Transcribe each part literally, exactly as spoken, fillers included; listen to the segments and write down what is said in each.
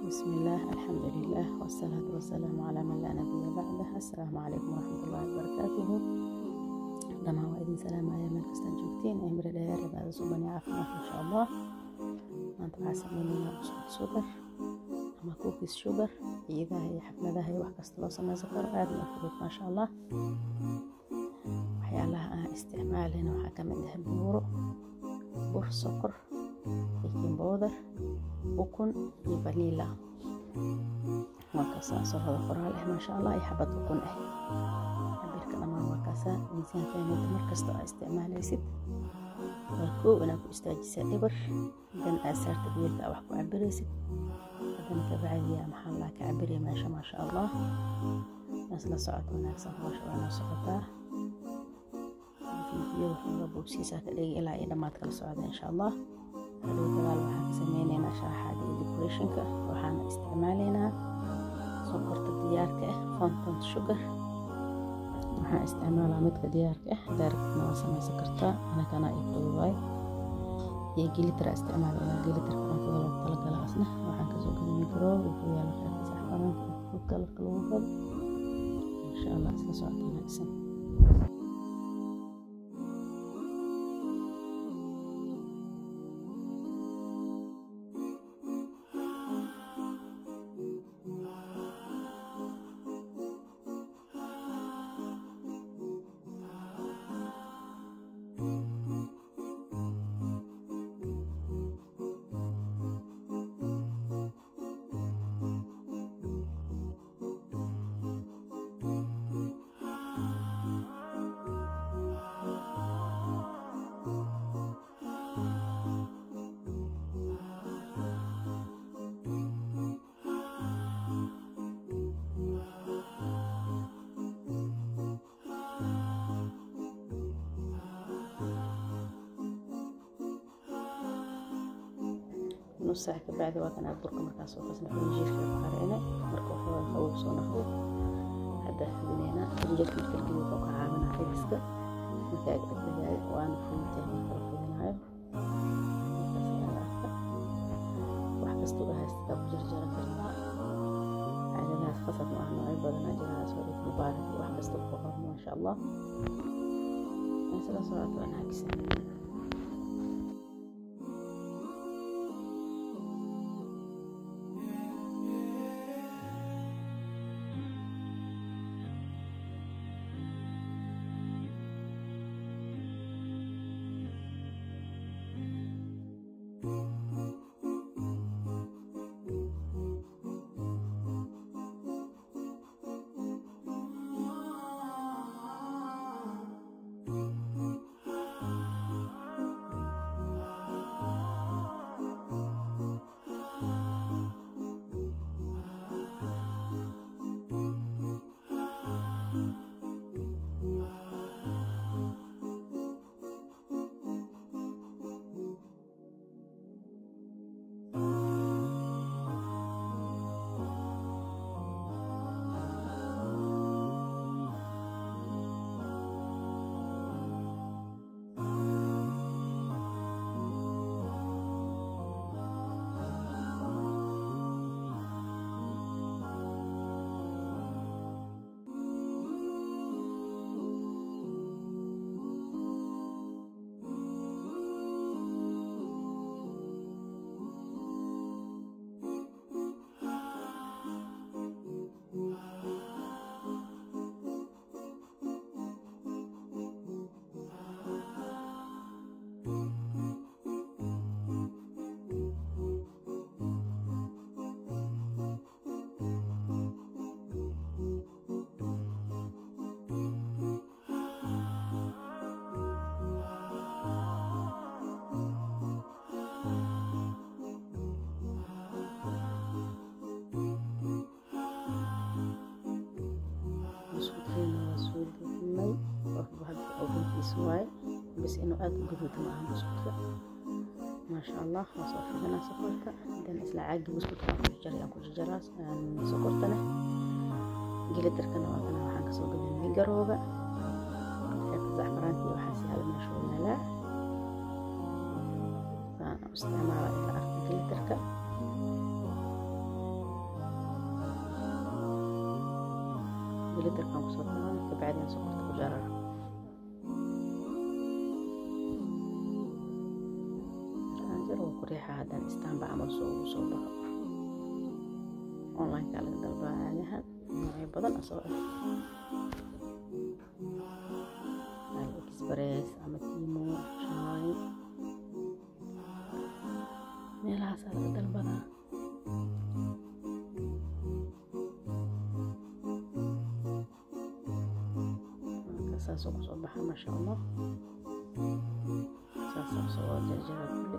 بسم الله، الحمد لله، والصلاة والسلام على من لا نبي بعده. السلام عليكم ورحمة الله وبركاته. dhammaan waa idin salaamaya meel kastaan joogtiin ee miro dheer cibaado suban iyo caafimaad insha Allah. maanta waxaan sameynaynaa buskud sugar ama cookies sugar, ciidaha iyo xafladaha iyo wax kasta loo sameysan karo aad u fudud maasha Allah. waxyaalaha aan isticmaalayna waxaa ka mid ah buuro, bur, sokor, baking powder, ukun iyo vanilla. waa kasaa sorada qoraal ah maasha Allah iyo xabad ukun ah. cabirka dhammaan waa kasaa miisaanka inta markasta aad isticmaalaysid waa koow inaad ku istaajisaa eber, dan aad saarta weelka wax ku cabiraysid, haddana ka bacdiya maxaa Allah ka cabiriya meesha maasha Allah. isla socod wanaagsan hawsha waa noo socotaa. fiidiyada waxooga boobsiisaa ka dhigi ilaa iyo dhammaad kala socda insha Allah. hadhow dagaal waxaan ka sameynaynaa sharaxaada iyo decorationka. waxaana isticmaalaynaa sokorta diyaarka ah fountain sugar. waxaan isticmaalaa midka diyaarka ah, daarigtana waa sameysan kartaa, anagana ay fududahay. iyo glitter isticmaalaa, glitterka cuntada loogu talagalay asna waxaan kasoo gaday micro wuxuu yaala qaybta saxaranka food colorka lagu gado insha Allah. isla socod wanaagsan. nus saac ka bacdi waa kan burka markaas oo qasna injiirka qareena marka wuxuu qabow soo noqdo. hadda xidinayna injiirka firkiga oo ka caawina fidiska inta ay dhagay waana fiinta marka xidinayo wax kasta oo haysta ku jarjara kartaa. caadadaas qasab ma ahna ay badan ajiraas oo mubaarak wax kasta ku qoro ma sha Allah. isla socod wanaagsan. واي بس انه اد قدود معهم بسكوت ما شاء الله. خلاص وفينا سكرتها عندنا اسلا عاقي بسكوت كان جري اكو جراس سكرتنا جلتر كنا وانا waxaan ka soo gaday migarooga xeebta zaxmaraantii waxaa si hal meesha u yaalaa aan isticmaalaa ila arka jilterka militerkan kusoo daraa kabacdina sokorta ku jaraa ranjaro ku riixa hadan istaanba amal soo soo baxo online ka laga dalbaa caanahan noocyo badan asoo ah express ama timo shine meelahaas laga dalbadaa saasoo kusoo baxa masha Allah saasoo soo jarjara kulli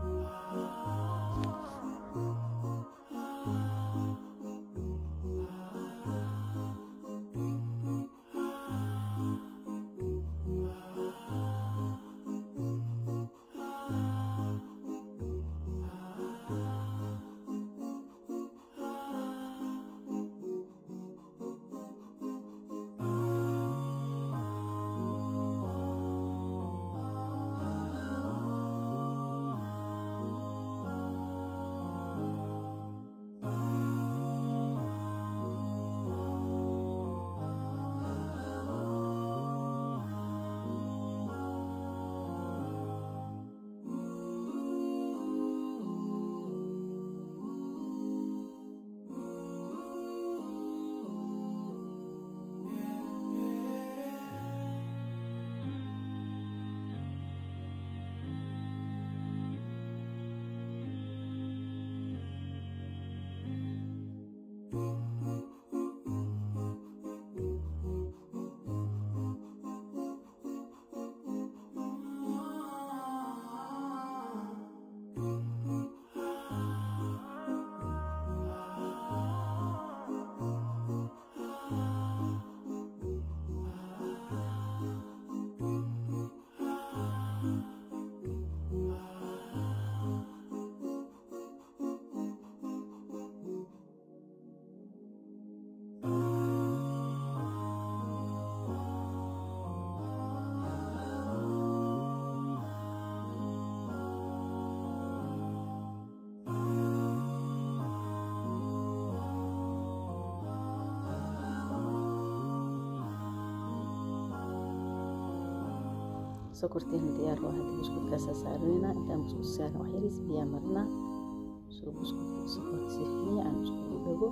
sokorteena diyaar waa hadda buskudkaas saarnayna intaan buskut saarno wax yariis biyo marna soo buskudka sokorta si fiican isku dhago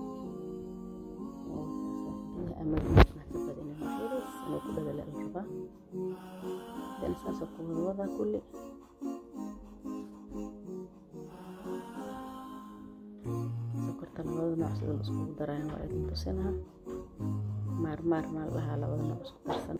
oo biyo ama biyo ka badin wax yariis inuu ku dhago la raba dan saas ku wada kulli sokorta labada nooc sida la isku daraayo waa idin tusinaha maar maar ma laha labada nooc isku darsan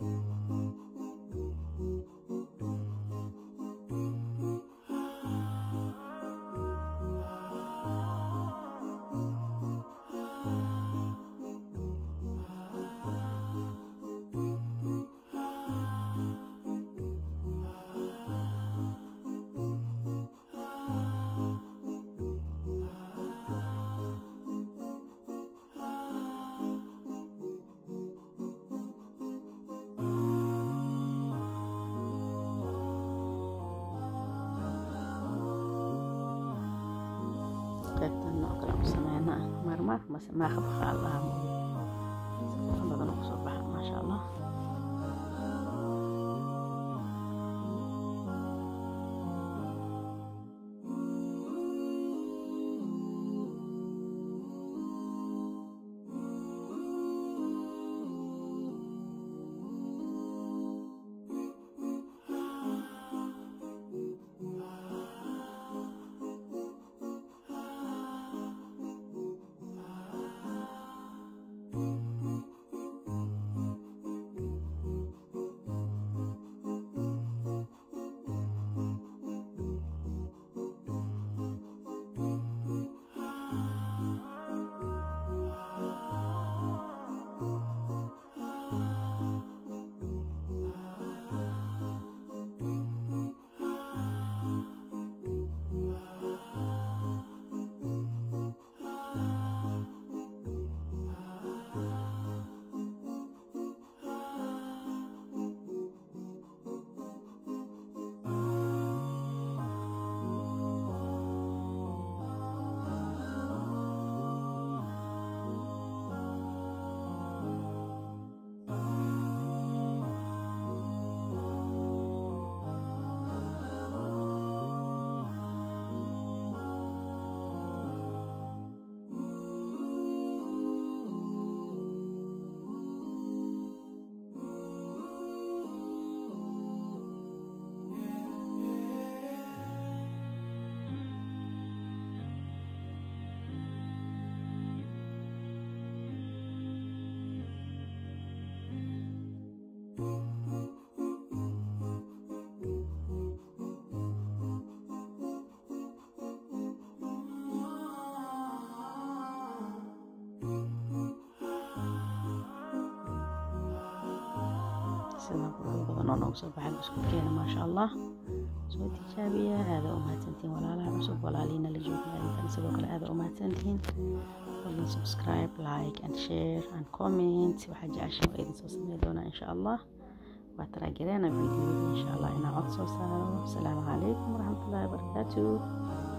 qaybtan nooc kale u sameynaa marmar mase ma khabqa Allah si badan ku soo baxa ma sha Allah سيدا قروح بدن أنا وصل بحال بسكوت كينا ما شاء الله سو تجابية هذا وما تنتين ولا لا عصب ولا لينا اللي جوبنا اللي تنسبوك هذا وما تنتين قلنا سبسكرايب لايك اند شير اند كومنت وحاجة عشان وإذن سوسمي دونا إن شاء الله واترى قرينا فيديو إن شاء الله إنا عد سوسا السلام عليكم ورحمة الله وبركاته.